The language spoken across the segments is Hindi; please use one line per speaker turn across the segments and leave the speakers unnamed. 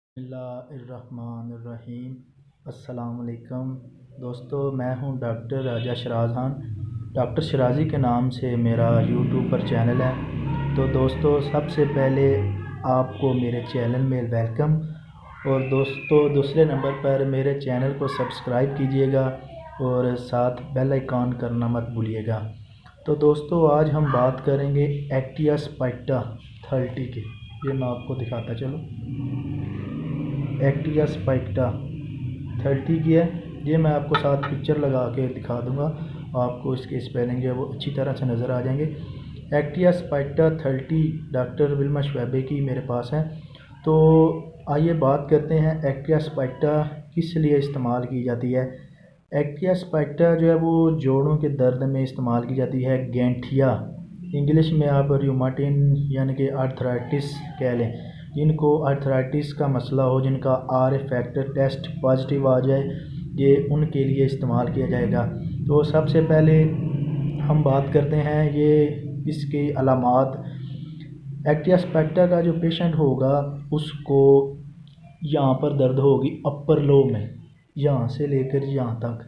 बिस्मिल्लाहिर्रहमानिर्रहीम। अस्सलामुअलैकुम दोस्तों, मैं हूं डॉक्टर राजा शराज खान। डॉक्टर शराजी के नाम से मेरा यूट्यूब पर चैनल है। तो दोस्तों, सबसे पहले आपको मेरे चैनल में वेलकम। और दोस्तों, दूसरे नंबर पर मेरे चैनल को सब्सक्राइब कीजिएगा और साथ बेल आइकॉन करना मत भूलिएगा। तो दोस्तों, आज हम बात करेंगे एक्टिया स्पाइक्टा 30 की। ये मैं आपको दिखाता चलूँ। एक्टिया स्पाइक्टा 30 की है। ये मैं आपको साथ पिक्चर लगा के दिखा दूंगा, आपको इसके स्पेलिंग जो है वो अच्छी तरह से नज़र आ जाएंगे। Actaea spicata 30 doctor Willmar Schwabe की मेरे पास है। तो आइए बात करते हैं एक्टिया स्पाइक्टा किस लिए इस्तेमाल की जाती है। एक्टिया स्पाइक्टा जो है वो जोड़ों के दर्द में इस्तेमाल की जाती है। गैंठिया, इंग्लिश में आप रूमाटिन यानी कि आर्थराइटिस कह लें, जिनको आर्थराइटिस का मसला हो, जिनका आर फैक्टर टेस्ट पॉजिटिव आ जाए, ये उनके लिए इस्तेमाल किया जाएगा। तो सबसे पहले हम बात करते हैं ये इसकी अलामात। एक्टिया स्पेक्टा का जो पेशेंट होगा उसको यहाँ पर दर्द होगी, अपर लो में, यहाँ से लेकर यहाँ तक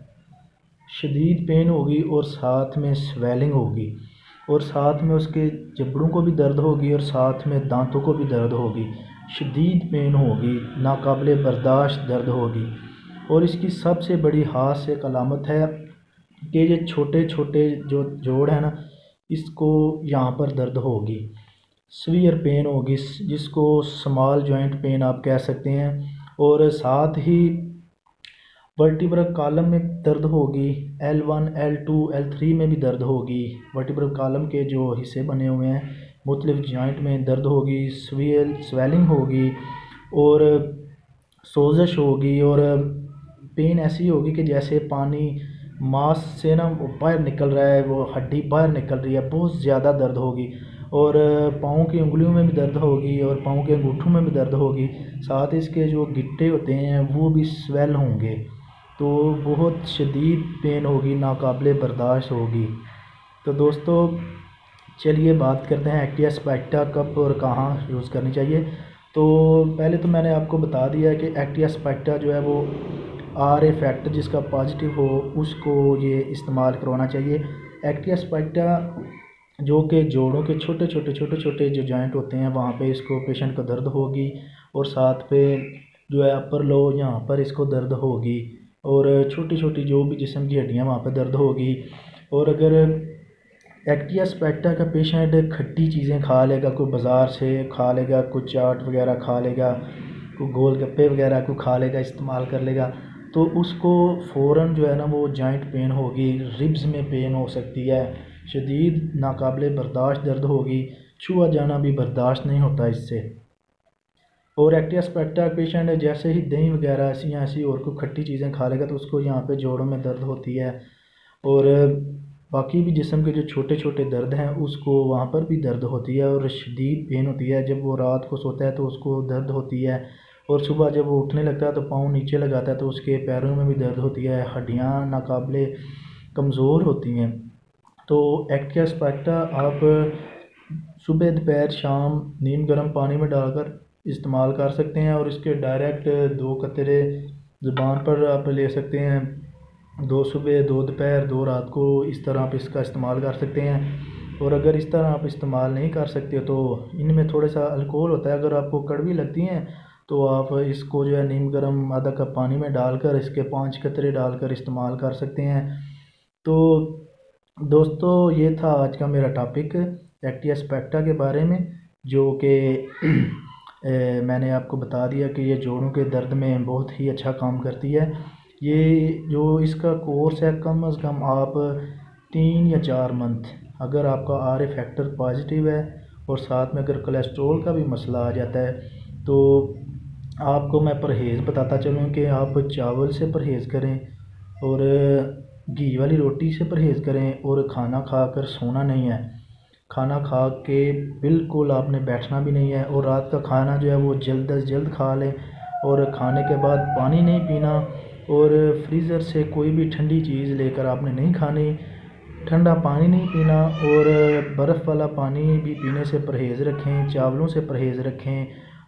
शदीद पेन होगी और साथ में स्वेलिंग होगी और साथ में उसके जबड़ों को भी दर्द होगी और साथ में दांतों को भी दर्द होगी। शदीद पेन होगी, नाकाबिले बर्दाश्त दर्द होगी। और इसकी सबसे बड़ी ख़ास एक अलामत है कि ये छोटे छोटे जो जोड़ है ना, इसको यहाँ पर दर्द होगी, सीवियर पेन होगी, जिसको स्मॉल जॉइंट पेन आप कह सकते हैं। और साथ ही वर्टिब्रल कॉलम में दर्द होगी, L1 L2 L3 में भी दर्द होगी। वर्टिब्रल कॉलम के जो हिस्से बने हुए हैं मुख्तलिफ जॉइंट में दर्द होगी, स्वेलिंग होगी और सोजश होगी। और पेन ऐसी होगी कि जैसे पानी मांस से ना वो बाहर निकल रहा है, वो हड्डी बाहर निकल रही है, बहुत ज़्यादा दर्द होगी। और पाँव की उंगलियों में भी दर्द होगी और पाँव के अंगूठों में भी दर्द होगी। साथ इसके जो गिट्टे होते हैं वो भी स्वेल होंगे। तो बहुत शदीद पेन होगी, नाकाबिले बर्दाश्त होगी। तो दोस्तों, चलिए बात करते हैं एक्टिया स्पेक्टा कब और कहाँ यूज़ करनी चाहिए। तो पहले तो मैंने आपको बता दिया है कि एक्टिया स्पेक्टा जो है वो आर ए फैक्टर जिसका पॉजिटिव हो उसको ये इस्तेमाल करवाना चाहिए। एक्टिया स्पेक्टा जो कि जोड़ों के छोटे छोटे जो जॉइंट होते हैं वहाँ पे इसको पेशेंट को दर्द होगी और साथ पे जो है अपर लो यहाँ पर इसको दर्द होगी और छोटी छोटी जो भी जिस्म की हड्डियाँ वहाँ पर दर्द होगी। और अगर एक्टिया स्पेक्टा का पेशेंट खट्टी चीज़ें खा लेगा, कोई बाज़ार से खा लेगा, कुछ चाट वगैरह खा लेगा, कोई गोलगप्पे वगैरह को खा लेगा, इस्तेमाल कर लेगा, तो उसको फ़ौरन जो है ना वो जॉइंट पेन होगी, रिब्स में पेन हो सकती है, शदीद नाकाबिले बर्दाश्त दर्द होगी, छुआ जाना भी बर्दाश्त नहीं होता इससे। और एक्टिया स्पेक्टा पेशेंट जैसे ही दही वगैरह ऐसी और कोई खट्टी चीज़ें खा लेगा तो उसको यहाँ पे जोड़ों में दर्द होती है। और बाकी भी जिस्म के जो छोटे छोटे दर्द हैं उसको वहाँ पर भी दर्द होती है और शदीद पेन होती है। जब वो रात को सोता है तो उसको दर्द होती है और सुबह जब वो उठने लगता है तो पाँव नीचे लगाता है तो उसके पैरों में भी दर्द होती है, हड्डियाँ नाकाबिले कमज़ोर होती हैं। तो एक्टिया स्पेक्टा आप सुबह दोपहर शाम नीम गर्म पानी में डालकर इस्तेमाल कर सकते हैं और इसके डायरेक्ट 2 कतरे ज़ुबान पर आप ले सकते हैं, 2 सुबह 2 दोपहर 2 रात को, इस तरह आप इसका इस्तेमाल कर सकते हैं। और अगर इस तरह आप इस्तेमाल नहीं कर सकते तो इनमें थोड़ा सा अल्कोहल होता है, अगर आपको कड़वी लगती हैं तो आप इसको जो है नीम गर्म आधा कप पानी में डालकर इसके 5 कतरे डालकर इस्तेमाल कर सकते हैं। तो दोस्तों, ये था आज का मेरा टॉपिक एक्टिया स्पेक्टा के बारे में, जो कि मैंने आपको बता दिया कि ये जोड़ों के दर्द में बहुत ही अच्छा काम करती है। ये जो इसका कोर्स है कम अज़ कम आप 3 या 4 मंथ, अगर आपका आर ए फैक्टर पॉजिटिव है और साथ में अगर कोलेस्ट्रॉल का भी मसला आ जाता है तो आपको मैं परहेज़ बताता चलूँ कि आप चावल से परहेज़ करें और घी वाली रोटी से परहेज़ करें और खाना खाकर सोना नहीं है। खाना खा के बिल्कुल आपने बैठना भी नहीं है और रात का खाना जो है वो जल्द अज जल्द खा लें और खाने के बाद पानी नहीं पीना और फ्रीज़र से कोई भी ठंडी चीज़ लेकर आपने नहीं खानी, ठंडा पानी नहीं पीना और बर्फ़ वाला पानी भी पीने से परहेज़ रखें, चावलों से परहेज़ रखें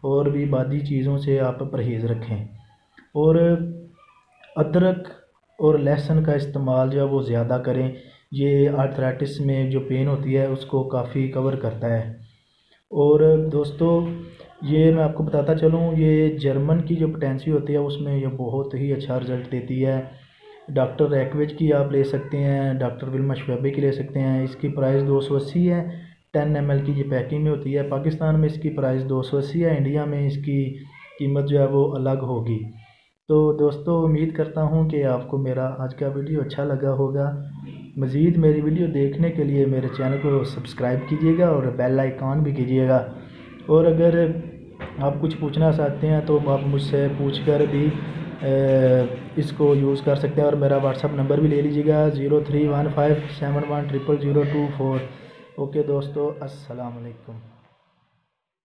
और भी बादी चीज़ों से आप परहेज़ रखें। और अदरक और लहसुन का इस्तेमाल जो है वो ज़्यादा करें। ये आर्थराइटिस में जो पेन होती है उसको काफ़ी कवर करता है। और दोस्तों ये मैं आपको बताता चलूँ, ये जर्मन की जो पोटेंसी होती है उसमें ये बहुत ही अच्छा रिज़ल्ट देती है। डॉक्टर एक्वेज की आप ले सकते हैं, डॉक्टर विल्मा श्वेबे की ले सकते हैं। इसकी प्राइस 280 है। 10 ml की ये पैकिंग में होती है। पाकिस्तान में इसकी प्राइस 280 है, इंडिया में इसकी कीमत जो है वो अलग होगी। तो दोस्तों उम्मीद करता हूँ कि आपको मेरा आज का वीडियो अच्छा लगा होगा। मज़ीद मेरी वीडियो देखने के लिए मेरे चैनल को सब्सक्राइब कीजिएगा और बेल आइकॉन भी कीजिएगा। और अगर आप कुछ पूछना चाहते हैं तो आप मुझसे पूछकर भी इसको यूज़ कर सकते हैं। और मेरा व्हाट्सअप नंबर भी ले लीजिएगा 0315710024। ओके दोस्तों, अस्सलाम वालेकुम।